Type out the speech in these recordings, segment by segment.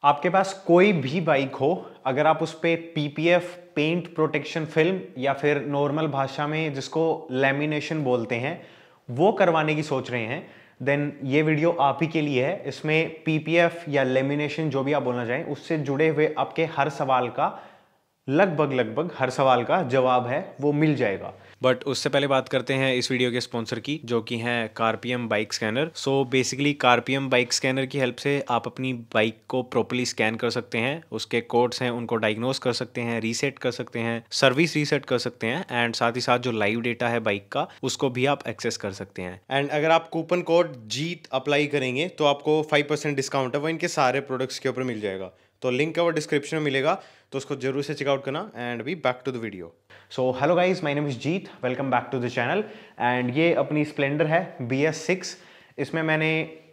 आपके पास कोई भी बाइक हो, अगर आप उस पे पीपीएफ पेंट प्रोटेक्शन फिल्म या फिर नॉर्मल भाषा में जिसको लैमिनेशन बोलते हैं वो करवाने की सोच रहे हैं, देन ये वीडियो आप ही के लिए है। इसमें पीपीएफ या लेमिनेशन जो भी आप बोलना चाहें उससे जुड़े हुए आपके हर सवाल का लगभग हर सवाल का जवाब है वो मिल जाएगा। बट उससे पहले बात करते हैं इस वीडियो के स्पॉन्सर की, जो कि हैं CarPM bike scanner. So basically CarPM bike scanner की हेल्प से आप अपनी बाइक को प्रॉपर्ली स्कैन कर सकते हैं, उसके कोड्स हैं उनको डायग्नोस कर सकते हैं, रीसेट कर सकते हैं, सर्विस रीसेट कर सकते हैं एंड साथ ही साथ जो लाइव डेटा है बाइक का उसको भी आप एक्सेस कर सकते हैं। एंड अगर आप कूपन कोड जीत अप्लाई करेंगे तो आपको 5% डिस्काउंट है वो इनके सारे प्रोडक्ट्स के ऊपर मिल जाएगा। तो लिंक है वो डिस्क्रिप्शन में मिलेगा, तो उसको जरूर से चेकआउट करना। And we back to the video. So hello guys, my name is Jeet, welcome back to the channel. And ये अपनी स्प्लेंडर है BS6। इसमें मैंने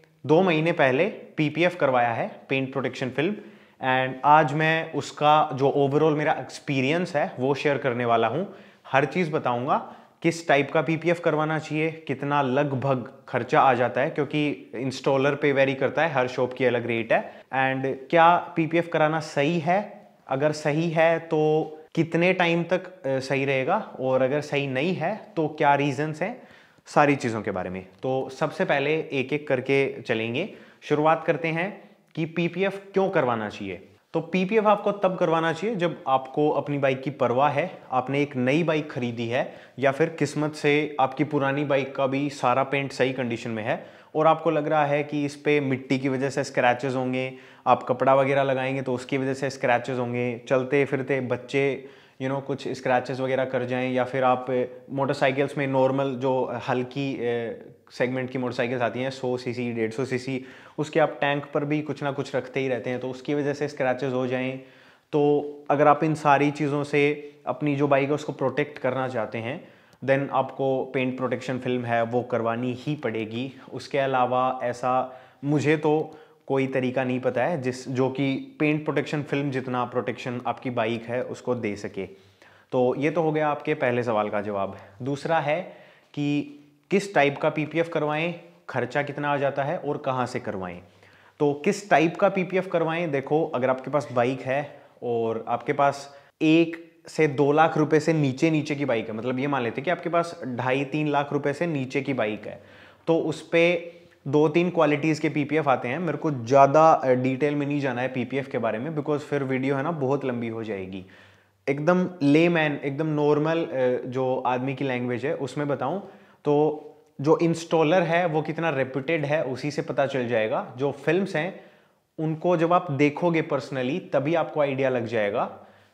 2 महीने पहले PPF करवाया है, पेंट प्रोटेक्शन फिल्म। एंड आज मैं उसका जो ओवरऑल मेरा एक्सपीरियंस है वो शेयर करने वाला हूँ। हर चीज़ बताऊँगा, किस टाइप का PPF करवाना चाहिए, कितना लगभग खर्चा आ जाता है, क्योंकि इंस्टॉलर पे वेरी करता है, हर शॉप की अलग रेट है। एंड क्या PPF कराना सही है, अगर सही है तो कितने टाइम तक सही रहेगा, और अगर सही नहीं है तो क्या रीजंस हैं, सारी चीज़ों के बारे में। तो सबसे पहले एक एक करके चलेंगे। शुरुआत करते हैं कि PPF क्यों करवाना चाहिए। तो PPF आपको तब करवाना चाहिए जब आपको अपनी बाइक की परवाह है, आपने एक नई बाइक खरीदी है, या फिर किस्मत से आपकी पुरानी बाइक का भी सारा पेंट सही कंडीशन में है और आपको लग रहा है कि इस पे मिट्टी की वजह से स्क्रैचेस होंगे, आप कपड़ा वगैरह लगाएंगे तो उसकी वजह से स्क्रैचेस होंगे, चलते फिरते बच्चे कुछ स्क्रैचेस वगैरह कर जाएं, या फिर आप मोटरसाइकिल्स में नॉर्मल जो हल्की सेगमेंट की मोटरसाइकिल्स आती हैं 100 सीसी 150 सीसी, उसके आप टैंक पर भी कुछ ना कुछ रखते ही रहते हैं, तो उसकी वजह से स्क्रैचेस हो जाएं। तो अगर आप इन सारी चीज़ों से अपनी जो बाइक है उसको प्रोटेक्ट करना चाहते हैं, देन आपको पेंट प्रोटेक्शन फिल्म है वो करवानी ही पड़ेगी। उसके अलावा ऐसा मुझे तो कोई तरीका नहीं पता है जो कि पेंट प्रोटेक्शन फिल्म जितना प्रोटेक्शन आपकी बाइक है उसको दे सके। तो ये तो हो गया आपके पहले सवाल का जवाब। दूसरा है कि किस टाइप का PPF करवाएं, खर्चा कितना आ जाता है और कहाँ से करवाएं। तो किस टाइप का PPF करवाएं, देखो अगर आपके पास बाइक है और आपके पास 1 से 2 लाख रुपए से नीचे नीचे की बाइक है, मतलब ये मान लेते हैं कि आपके पास 2.5-3 लाख रुपए से नीचे की बाइक है, तो उस पर 2-3 क्वालिटीज़ के PPF आते हैं। मेरे को ज़्यादा डिटेल में नहीं जाना है PPF के बारे में, बिकॉज फिर वीडियो है ना बहुत लंबी हो जाएगी। एकदम लेमैन, एकदम नॉर्मल जो आदमी की लैंग्वेज है उसमें बताऊं तो जो इंस्टॉलर है वो कितना रेप्यूटेड है उसी से पता चल जाएगा। जो फिल्म्स हैं उनको जब आप देखोगे पर्सनली तभी आपको आइडिया लग जाएगा।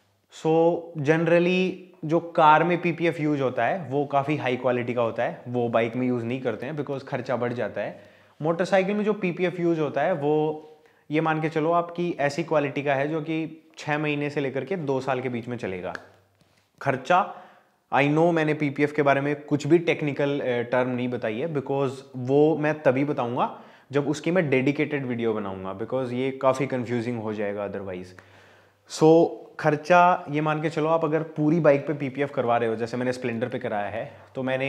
सो जनरली जो कार में PPF यूज होता है वो काफ़ी हाई क्वालिटी का होता है, वो बाइक में यूज़ नहीं करते हैं बिकॉज खर्चा बढ़ जाता है। मोटरसाइकिल में जो PPF यूज होता है वो ये मान के चलो आपकी ऐसी क्वालिटी का है जो कि 6 महीने से लेकर के 2 साल के बीच में चलेगा। खर्चा आई नो मैंने PPF के बारे में कुछ भी टेक्निकल टर्म नहीं बताई है, बिकॉज वो मैं तभी बताऊंगा जब उसकी मैं डेडिकेटेड वीडियो बनाऊंगा, बिकॉज ये काफ़ी कंफ्यूजिंग हो जाएगा अदरवाइज। सो खर्चा ये मान के चलो, आप अगर पूरी बाइक पे PPF करवा रहे हो, जैसे मैंने स्प्लेंडर पे कराया है, तो मैंने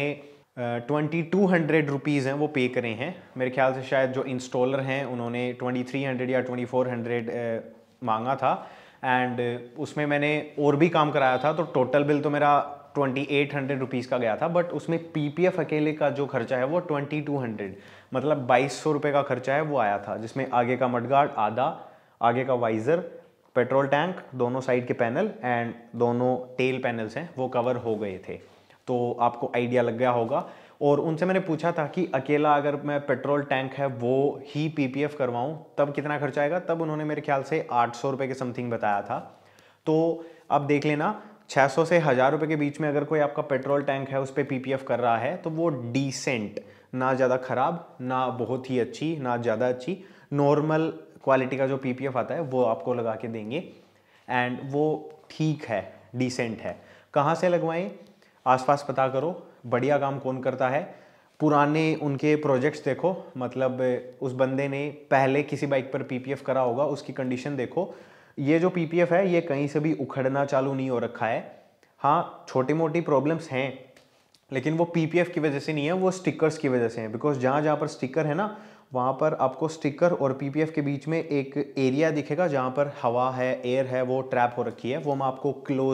2200 रुपीज़ हैं वो पे करे हैं। मेरे ख्याल से शायद जो इंस्टॉलर हैं उन्होंने 2300 या 2400 मांगा था, एंड उसमें मैंने और भी काम कराया था, तो टोटल बिल तो मेरा 2800 रुपीज़ का गया था। बट उसमें PPF अकेले का जो खर्चा है वो 2200, मतलब 2200 रुपये का खर्चा है वो आया था, जिसमें आगे का मडगार्ड आधा, आगे का वाइज़र, पेट्रोल टैंक, दोनों साइड के पैनल एंड दोनों टेल पैनल्स हैं वो कवर हो गए थे। तो आपको आइडिया लग गया होगा। और उनसे मैंने पूछा था कि अकेला अगर मैं पेट्रोल टैंक है वो ही PPF करवाऊं तब कितना खर्चा आएगा, तब उन्होंने मेरे ख्याल से 800 रुपये के समथिंग बताया था। तो अब देख लेना, 600 से 1000 रुपये के बीच में अगर कोई आपका पेट्रोल टैंक है उस पर PPF कर रहा है तो वो डिसेंट, ना ज़्यादा ख़राब, ना बहुत ही अच्छी, ना ज़्यादा अच्छी, नॉर्मल क्वालिटी का जो PPF आता है वो आपको लगा के देंगे, एंड वो ठीक है, डिसेंट है। कहाँ से लगवाएं, आसपास पता करो बढ़िया काम कौन करता है, पुराने उनके प्रोजेक्ट्स देखो, मतलब उस बंदे ने पहले किसी बाइक पर PPF करा होगा, उसकी कंडीशन देखो। ये जो PPF है ये कहीं से भी उखड़ना चालू नहीं हो रखा है। हाँ, छोटी मोटी प्रॉब्लम्स हैं, लेकिन वो PPF की वजह से नहीं है, वो स्टिकर्स की वजह से है। बिकॉज जहाँ जहाँ पर स्टिकर है ना वहाँ पर आपको स्टिकर और पीपीएफ के बीच में एक एरिया दिखेगा जहाँ पर हवा है, एयर है, वो ट्रैप हो रखी है। वो मैं आपको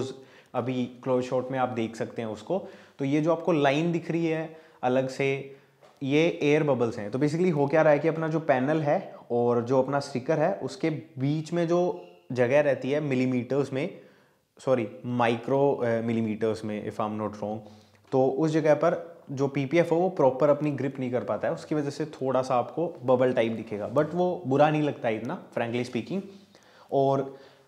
अभी क्लोज शॉट में आप देख सकते हैं उसको। तो ये जो आपको लाइन दिख रही है अलग से, ये एयर बबल्स हैं। तो बेसिकली हो क्या रहा है कि अपना जो पैनल है और जो अपना स्टिकर है उसके बीच में जो जगह रहती है मिलीमीटर्स में, सॉरी माइक्रो मिलीमीटर्स में if I am not wrong, तो उस जगह पर जो पीपीएफ है वो प्रॉपर अपनी ग्रिप नहीं कर पाता है, उसकी वजह से थोड़ा सा आपको बबल टाइप दिखेगा, बट वो बुरा नहीं लगता है इतना, फ्रैंकली स्पीकिंग। और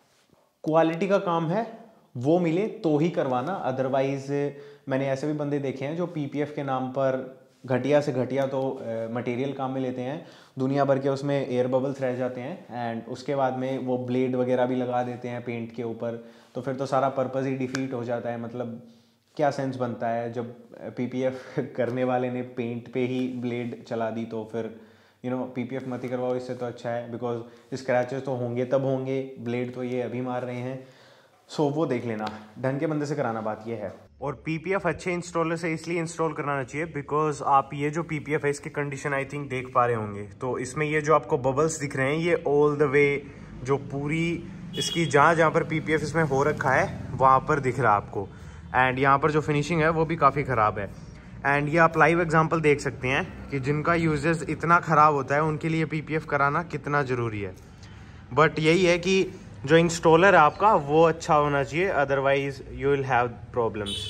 क्वालिटी का काम है वो मिले तो ही करवाना, अदरवाइज मैंने ऐसे भी बंदे देखे हैं जो पीपीएफ के नाम पर घटिया से घटिया तो मटेरियल काम में लेते हैं, दुनिया भर के उसमें एयर बबल्स रह जाते हैं एंड उसके बाद में वो ब्लेड वगैरह भी लगा देते हैं पेंट के ऊपर, तो फिर तो सारा पर्पज़ ही डिफीट हो जाता है। मतलब क्या सेंस बनता है जब पीपीएफ करने वाले ने पेंट पे ही ब्लेड चला दी, तो फिर पीपीएफ मत ही करवाओ, इससे तो अच्छा है, बिकॉज स्क्रैचेस तो होंगे तब होंगे, ब्लेड तो ये अभी मार रहे हैं। सो वो देख लेना, ढंग के बंदे से कराना, बात ये है। और पीपीएफ अच्छे इंस्टॉलर से इसलिए इंस्टॉल कराना चाहिए बिकॉज आप ये जो पीपीएफ है इसकी कंडीशन आई थिंक देख पा रहे होंगे, तो इसमें ये जो आपको बबल्स दिख रहे हैं ये ऑल द वे जो पूरी इसकी जहाँ जहाँ पर पीपीएफ इसमें हो रखा है वहाँ पर दिख रहा है आपको, एंड यहाँ पर जो फिनिशिंग है वो भी काफ़ी ख़राब है। एंड ये आप लाइव एग्जांपल देख सकते हैं कि जिनका यूजेस इतना ख़राब होता है उनके लिए पीपीएफ कराना कितना ज़रूरी है। बट यही है कि जो इंस्टॉलर है आपका वो अच्छा होना चाहिए, otherwise you will have problems.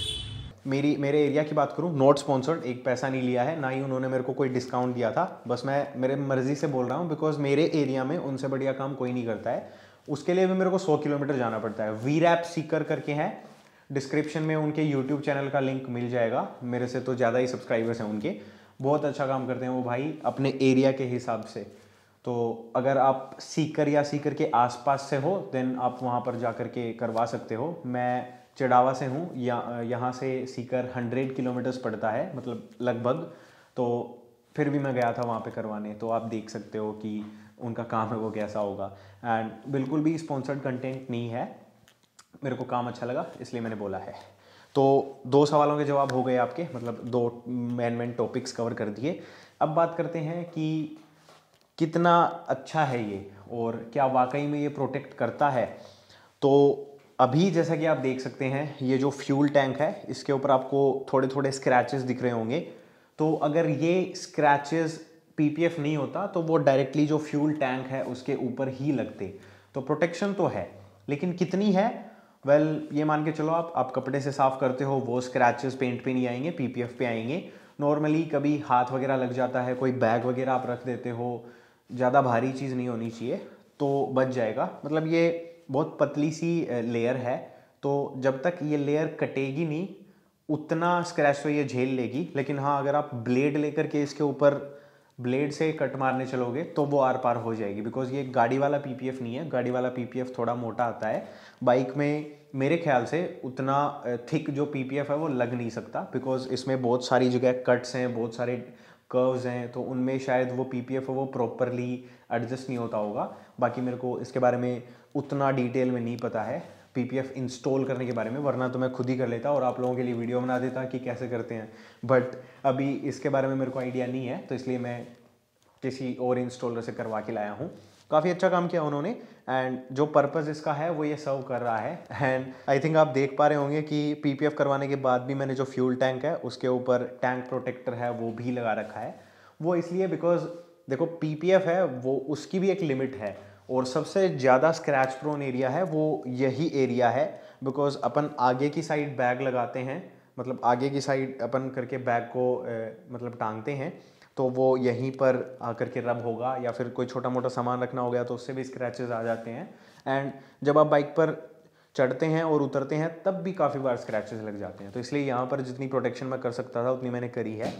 मेरे एरिया की बात करूँ, नॉट स्पॉन्सर्ड, एक पैसा नहीं लिया है, ना ही उन्होंने मेरे को कोई डिस्काउंट दिया था, बस मैं मेरे मर्जी से बोल रहा हूँ बिकॉज मेरे एरिया में उनसे बढ़िया काम कोई नहीं करता है। उसके लिए भी मेरे को 100 किलोमीटर जाना पड़ता है। वीरैप सीकर करके हैं, डिस्क्रिप्शन में उनके यूट्यूब चैनल का लिंक मिल जाएगा, मेरे से तो ज़्यादा ही सब्सक्राइबर्स हैं उनके, बहुत अच्छा काम करते हैं वो भाई अपने एरिया के हिसाब से। तो अगर आप सीकर या सीकर के आसपास से हो देन आप वहाँ पर जा कर के करवा सकते हो। मैं चढ़ावा से हूँ, यहाँ से सीकर 100 किलोमीटर्स पड़ता है, मतलब लगभग, तो फिर भी मैं गया था वहाँ पे करवाने, तो आप देख सकते हो कि उनका काम है वो कैसा होगा। एंड बिल्कुल भी स्पॉन्सर्ड कंटेंट नहीं है, मेरे को काम अच्छा लगा इसलिए मैंने बोला है। तो 2 सवालों के जवाब हो गए आपके, मतलब 2 मेन टॉपिक्स कवर कर दिए। अब बात करते हैं कि कितना अच्छा है ये और क्या वाकई में ये प्रोटेक्ट करता है। तो अभी जैसा कि आप देख सकते हैं ये जो फ्यूल टैंक है इसके ऊपर आपको थोड़े थोड़े स्क्रैचेस दिख रहे होंगे, तो अगर ये स्क्रैचेस पीपीएफ नहीं होता तो वो डायरेक्टली जो फ्यूल टैंक है उसके ऊपर ही लगते, तो प्रोटेक्शन तो है, लेकिन कितनी है, वेल ये मान के चलो आप कपड़े से साफ करते हो, वो स्क्रैचेस पेंट पे नहीं आएंगे, पीपीएफ पे आएंगे। नॉर्मली कभी हाथ वगैरह लग जाता है, कोई बैग वगैरह आप रख देते हो, ज़्यादा भारी चीज़ नहीं होनी चाहिए तो बच जाएगा। मतलब ये बहुत पतली सी लेयर है, तो जब तक ये लेयर कटेगी नहीं उतना स्क्रैच तो ये झेल लेगी, लेकिन हाँ अगर आप ब्लेड लेकर के इसके ऊपर ब्लेड से कट मारने चलोगे तो वो आर पार हो जाएगी, बिकॉज ये गाड़ी वाला पीपीएफ नहीं है, गाड़ी वाला पीपीएफ थोड़ा मोटा आता है। बाइक में मेरे ख्याल से उतना थिक जो पीपीएफ है वो लग नहीं सकता, बिकॉज इसमें बहुत सारी जगह कट्स हैं, बहुत सारे कर्व्स हैं, तो उनमें शायद वो पीपीएफ है वो प्रॉपरली एडजस्ट नहीं होता होगा। बाकी मेरे को इसके बारे में उतना डिटेल में नहीं पता है पीपीएफ इंस्टॉल करने के बारे में, वरना तो मैं खुद ही कर लेता और आप लोगों के लिए वीडियो बना देता कि कैसे करते हैं, बट अभी इसके बारे में मेरे को आइडिया नहीं है, तो इसलिए मैं किसी और इंस्टॉलर से करवा के लाया हूँ। काफ़ी अच्छा काम किया उन्होंने, एंड जो पर्पज़ इसका है वो ये सर्व कर रहा है। एंड आई थिंक आप देख पा रहे होंगे कि पीपीएफ करवाने के बाद भी मैंने जो फ्यूल टैंक है उसके ऊपर टैंक प्रोटेक्टर है वो भी लगा रखा है। वो इसलिए बिकॉज देखो पीपीएफ है वो उसकी भी एक लिमिट है, और सबसे ज़्यादा स्क्रैच प्रोन एरिया है वो यही एरिया है, बिकॉज अपन आगे की साइड बैग लगाते हैं, मतलब आगे की साइड अपन करके बैग को मतलब टांगते हैं, तो वो यहीं पर आकर के रब होगा, या फिर कोई छोटा मोटा सामान रखना हो गया तो उससे भी स्क्रैचेस आ जाते हैं। एंड जब आप बाइक पर चढ़ते हैं और उतरते हैं तब भी काफ़ी बार स्क्रैचेस लग जाते हैं, तो इसलिए यहाँ पर जितनी प्रोटेक्शन मैं कर सकता था उतनी मैंने करी है।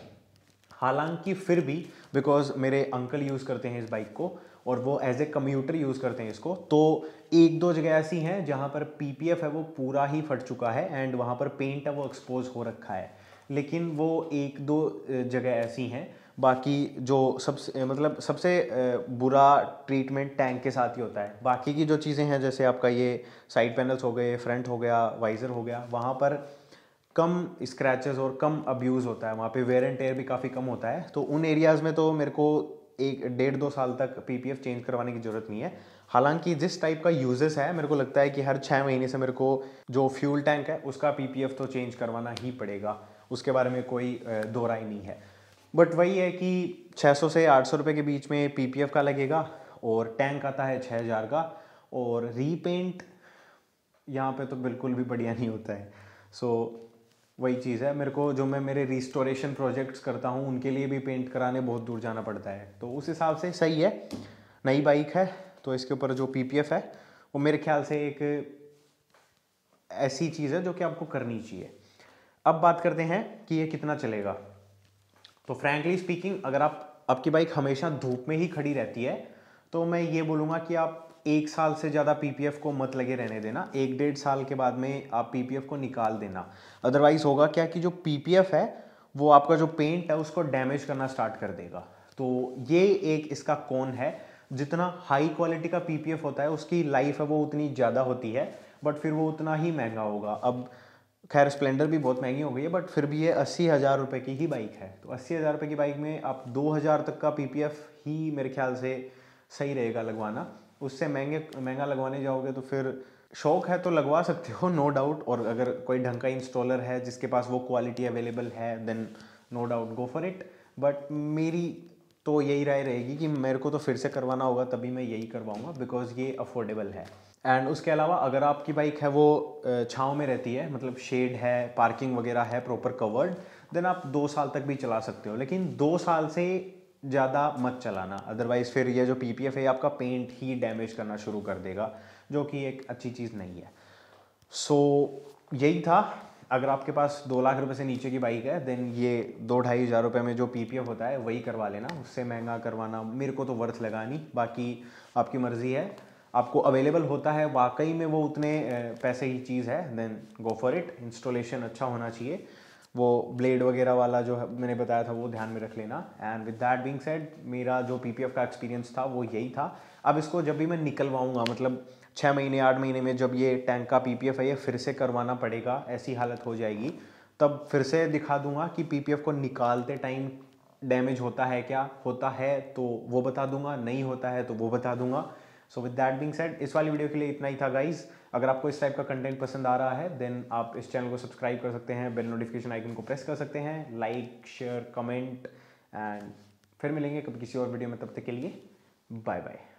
हालांकि फिर भी बिकॉज मेरे अंकल यूज़ करते हैं इस बाइक को और वो एज ए कम्यूटर यूज़ करते हैं इसको, तो 1-2 जगह ऐसी हैं जहाँ पर पीपीएफ है वो पूरा ही फट चुका है एंड वहाँ पर पेंट है वो एक्सपोज हो रखा है, लेकिन वो 1-2 जगह ऐसी हैं। बाकी जो सबसे बुरा ट्रीटमेंट टैंक के साथ ही होता है। बाकी की जो चीज़ें हैं जैसे आपका ये साइड पैनल्स हो गए, फ्रंट हो गया, वाइज़र हो गया, वहाँ पर कम स्क्रैचेस और कम अब्यूज़ होता है, वहाँ पे वेयर एंड टेयर भी काफ़ी कम होता है, तो उन एरियाज़ में तो मेरे को एक 1.5-2 साल तक पीपीएफ चेंज करवाने की ज़रूरत नहीं है। हालांकि जिस टाइप का यूजेस है, मेरे को लगता है कि हर 6 महीने से मेरे को जो फ्यूल टैंक है उसका पीपीएफ तो चेंज करवाना ही पड़ेगा, उसके बारे में कोई दो राय नहीं है। बट वही है कि 600 से 800 रुपये के बीच में पीपीएफ का लगेगा और टैंक आता है 6000 का, और रीपेंट यहाँ पे तो बिल्कुल भी बढ़िया नहीं होता है। सो वही चीज़ है, मेरे को जो मैं मेरे रिस्टोरेशन प्रोजेक्ट्स करता हूँ उनके लिए भी पेंट कराने बहुत दूर जाना पड़ता है, तो उस हिसाब से सही है। नई बाइक है तो इसके ऊपर जो पीपीएफ है वो मेरे ख्याल से एक ऐसी चीज़ है जो कि आपको करनी चाहिए। अब बात करते हैं कि ये कितना चलेगा। तो फ्रैंकली स्पीकिंग, अगर आपकी बाइक हमेशा धूप में ही खड़ी रहती है तो मैं ये बोलूँगा कि आप 1 साल से ज़्यादा पीपीएफ को मत लगे रहने देना। 1-1.5 साल के बाद में आप पीपीएफ को निकाल देना। अदरवाइज होगा क्या कि जो पीपीएफ है वो आपका जो पेंट है उसको डैमेज करना स्टार्ट कर देगा। तो ये एक इसका कौन है। जितना हाई क्वालिटी का पीपीएफ होता है उसकी लाइफ है वो उतनी ज़्यादा होती है, बट फिर वो उतना ही महंगा होगा। अब खैर स्प्लेंडर भी बहुत महंगी हो गई है, बट फिर भी ये 80,000 रुपये की ही बाइक है। तो 80,000 रुपये की बाइक में आप 2,000 तक का पीपीएफ ही मेरे ख्याल से सही रहेगा लगवाना। उससे महंगा लगवाने जाओगे तो फिर शौक है तो लगवा सकते हो, नो डाउट। और अगर कोई ढंग का इंस्टॉलर है जिसके पास वो क्वालिटी अवेलेबल है then no doubt go for it. But मेरी तो यही राय रहेगी कि मेरे को तो फिर से करवाना होगा तभी मैं यही करवाऊँगा, बिकॉज ये अफोर्डेबल है। एंड उसके अलावा अगर आपकी बाइक है वो छाँव में रहती है, मतलब शेड है, पार्किंग वगैरह है प्रॉपर कवर्ड, देन आप 2 साल तक भी चला सकते हो। लेकिन 2 साल से ज़्यादा मत चलाना, अदरवाइज़ फिर ये जो पीपीएफ है आपका पेंट ही डैमेज करना शुरू कर देगा, जो कि एक अच्छी चीज़ नहीं है। सो यही था। अगर आपके पास 2 लाख रुपए से नीचे की बाइक है देन ये 2-2.5 हज़ार रुपये में जो पीपीएफ होता है वही करवा लेना। उससे महंगा करवाना मेरे को तो वर्थ लगा नहीं। बाकी आपकी मर्ज़ी है, आपको अवेलेबल होता है वाकई में वो उतने पैसे की चीज़ है then go for it. Installation अच्छा होना चाहिए, वो ब्लेड वगैरह वाला जो मैंने बताया था वो ध्यान में रख लेना। And with that being said, मेरा जो पीपीएफ का एक्सपीरियंस था वो यही था। अब इसको जब भी मैं निकलवाऊंगा, मतलब 6 महीने 8 महीने में जब ये टैंक का पीपीएफ है ये फिर से करवाना पड़ेगा, ऐसी हालत हो जाएगी, तब फिर से दिखा दूंगा कि पीपीएफ को निकालते टाइम डैमेज होता है, क्या होता है तो वो बता दूंगा, नहीं होता है तो वो बता दूंगा। So with that being said, इस वाली वीडियो के लिए इतना ही था गाइज। अगर आपको इस टाइप का कंटेंट पसंद आ रहा है देन आप इस चैनल को सब्सक्राइब कर सकते हैं, बेल नोटिफिकेशन आइकन को प्रेस कर सकते हैं, लाइक शेयर कमेंट, एंड फिर मिलेंगे कभी किसी और वीडियो में। तब तक के लिए बाय बाय।